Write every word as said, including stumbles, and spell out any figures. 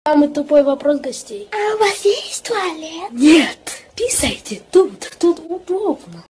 Самый тупой вопрос гостей. А у вас есть туалет? Нет, писайте тут, тут удобно.